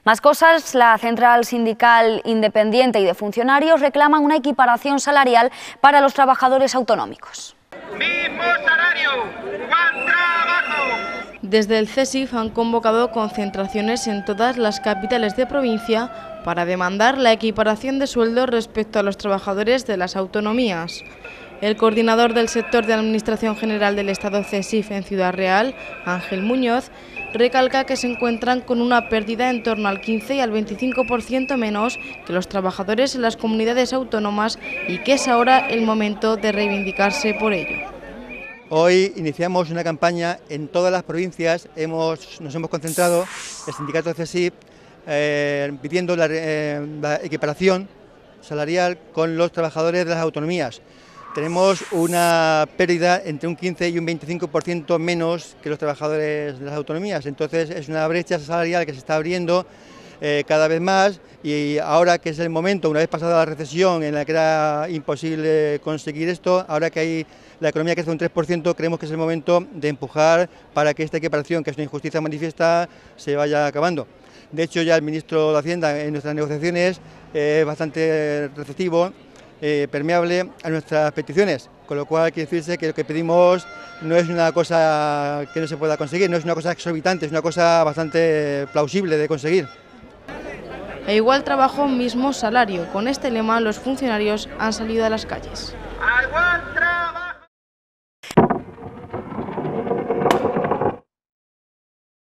Más cosas, la Central Sindical Independiente y de Funcionarios reclaman una equiparación salarial para los trabajadores autonómicos. ¡Mismo salario! ¡Buen trabajo! Desde el CESIF han convocado concentraciones en todas las capitales de provincia para demandar la equiparación de sueldos respecto a los trabajadores de las autonomías. El coordinador del sector de Administración General del Estado CESIF en Ciudad Real, Ángel Muñoz, recalca que se encuentran con una pérdida en torno al 15 y al 25% menos que los trabajadores en las comunidades autónomas y que es ahora el momento de reivindicarse por ello. Hoy iniciamos una campaña en todas las provincias, nos hemos concentrado, el sindicato CESIF, pidiendo la equiparación salarial con los trabajadores de las autonomías. Tenemos una pérdida entre un 15 y un 25% menos que los trabajadores de las autonomías, entonces es una brecha salarial que se está abriendo cada vez más, y ahora que es el momento, una vez pasada la recesión en la que era imposible conseguir esto, ahora que la economía crece un 3%, creemos que es el momento de empujar para que esta equiparación, que es una injusticia manifiesta, se vaya acabando. De hecho, ya el ministro de Hacienda en nuestras negociaciones es bastante receptivo, permeable a nuestras peticiones, con lo cual quiere decirse que lo que pedimos no es una cosa que no se pueda conseguir, no es una cosa exorbitante, es una cosa bastante plausible de conseguir. A igual trabajo, mismo salario. Con este lema los funcionarios han salido a las calles.